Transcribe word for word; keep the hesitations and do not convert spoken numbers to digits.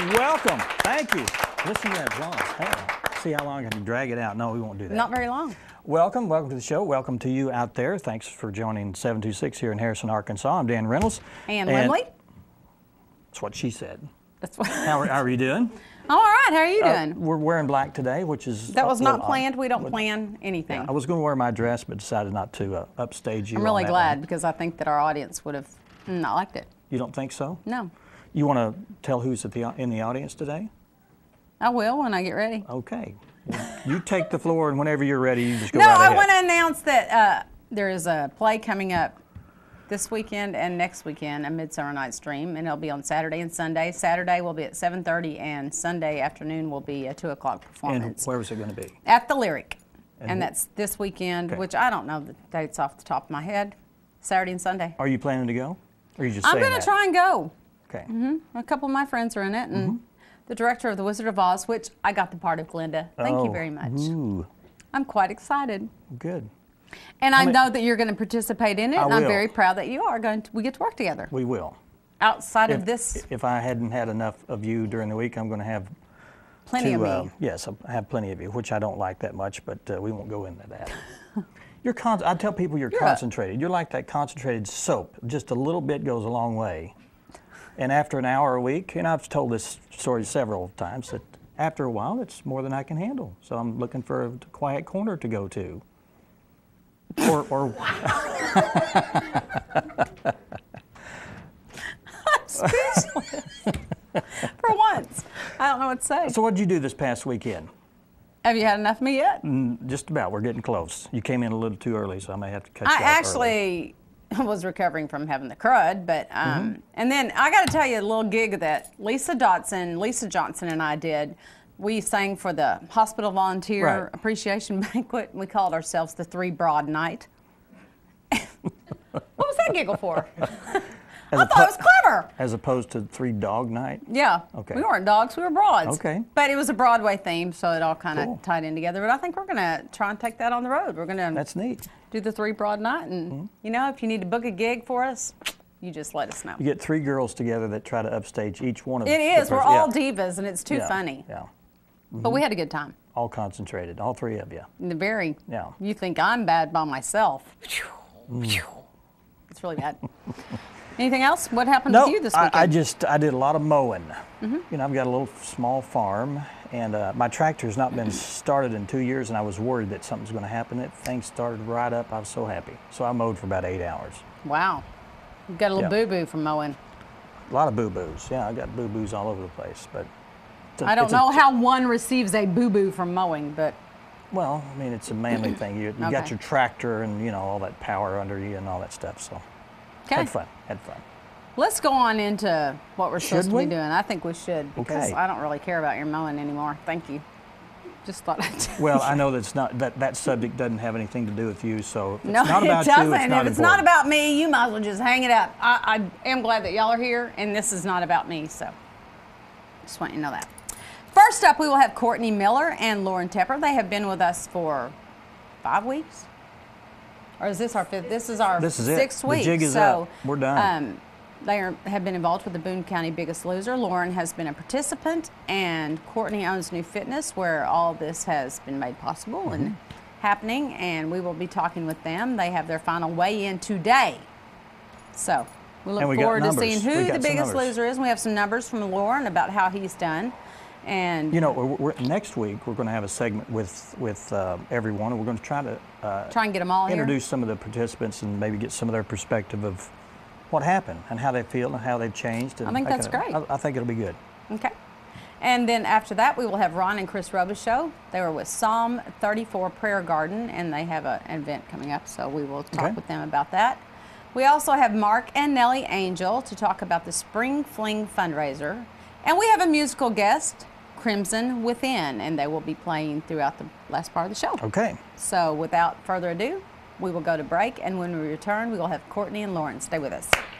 Welcome. Thank you. Listen to that, John. Hey, see how long I can drag it out. No, we won't do that. Not very long. Welcome. Welcome to the show. Welcome to you out there. Thanks for joining seven two six here in Harrison, Arkansas. I'm Dan Reynolds. And, and Lindley. That's what she said. That's what. How are, how are you doing? I'm all right. How are you Uh, doing? we're wearing black today, which is That was not odd. planned. We don't plan anything. Yeah, I was going to wear my dress, but decided not to uh, upstage you. I'm really on that glad one. because I think that our audience would have not liked it. You don't think so? No. You want to tell who's at the, in the audience today? I will when I get ready. Okay. Well, you take the floor, and whenever you're ready, you just go No, right ahead. I want to announce that uh, there is a play coming up this weekend and next weekend, A Midsummer Night's Dream, and it'll be on Saturday and Sunday. Saturday will be at seven thirty, and Sunday afternoon will be a two o'clock And performance. where was it going to be? At the Lyric, And and wh- that's this weekend, Okay. which I don't know the dates off the top of my head. Saturday and Sunday. Are you planning to go? Or are you just I'm saying going to that? try and go. Okay. hmm A couple of my friends are in it, and the director of The Wizard of Oz, which I got the part of Glinda. Thank Oh, you very much. Ooh, I'm quite excited. good. And I many- know that you're going to participate in it, I and I'm will. very proud that you are going to, we get to work together. We will. Outside If, of this, if I hadn't had enough of you during the week, I'm going to have plenty to, of me. uh, yes, I have plenty of you, which I don't like that much, but uh, we won't go into that. You're con- I tell people you're, You're a- concentrated. You're like that concentrated soap. Just a little bit goes a long way. And after an hour a week, and I've told this story several times, that after a while, it's more than I can handle. So I'm looking for a quiet corner to go to. Or, or I'm speechless. For once. I don't know what to say. So what did you do this past weekend? Have you had enough of me yet? Mm, Just about. We're getting close. You came in a little too early, so I may have to cut I you off early. actually was recovering from having the crud, but um, Mm-hmm. and then I got to tell you a little gig that Lisa Dotson, Lisa Johnson, and I did. We sang for the Hospital Volunteer Right. Appreciation Banquet. And we called ourselves the Three Broad Night. What was that giggle for? As I oppo- thought it was clever. As opposed to Three Dog Night? Yeah. Okay. We weren't dogs, we were broads. Okay. But it was a Broadway theme, so it all kind of Cool. tied in together. But I think we're going to try and take that on the road. We're going to That's neat. do the Three Broad Night. And, Mm-hmm. you know, if you need to book a gig for us, you just let us know. You get three girls together that try to upstage each one of It the is. We're pers- all yeah. divas, and it's too Yeah, funny. Yeah. But we had a good time. All concentrated, all three of you. And the very, Yeah. you think I'm bad by myself. Mm. It's really bad. Anything else? What happened No, with you this I, weekend? I just, I did a lot of mowing. Mm-hmm. You know, I've got a little small farm, and uh, my tractor's not been started in two years, and I was worried that something's going to happen. That thing started right up. I was so happy. So I mowed for about eight hours. Wow. You've got a little Yeah. boo-boo from mowing. A lot of boo-boos. Yeah, I got boo-boos all over the place. But it's a- I don't it's a- know how one receives a boo-boo from mowing, but Well, I mean, it's a manly thing. You, you Okay. got your tractor and, you know, all that power under you and all that stuff. So okay. had fun. Had fun. Let's go on into what we're supposed Should to we? be doing. I think we should because Okay. I don't really care about your mowing anymore. Thank you. Just thought I'd tell Well, you. I know that's not that that subject doesn't have anything to do with you. So if it's No, not about it doesn't. you, it's not if it's not important. about me, you might as well just hang it up. I, I am glad that y'all are here, and this is not about me, so just want you to know that. First up, we will have Courtney Miller and Lauren Tepper. They have been with us for five weeks, or is this our fifth? This is our This is it. sixth The week. jig is so, up. We're done. Um, they are, have been involved with the Boone County Biggest Loser. Lauren has been a participant, and Courtney owns New Fitness, where all this has been made possible Mm-hmm. and happening, and we will be talking with them. They have their final weigh-in today. So we look And we got forward to numbers. seeing We who got the some biggest numbers. loser is. And we have some numbers from Lauren about how he's done. And You know, we're, we're, next week we're going to have a segment with with uh, everyone, and we're going to try to uh, try and get them all introduce some of the participants and maybe get some of their perspective of what happened and how they feel and how they've changed. And I think that that's kind of- great. I, I think it'll be good. here. Okay. And then after that, we will have Ron and Chris Robichaux. They were with Psalm thirty-four Prayer Garden, and they have a, an event coming up, so we will talk Okay. with them about that. We also have Mark and Nellie Angel to talk about the Spring Fling fundraiser. And we have a musical guest, Crimson Within, and they will be playing throughout the last part of the show. Okay. So without further ado, we will go to break, and when we return, we will have Courtney and Lauren. Stay with us.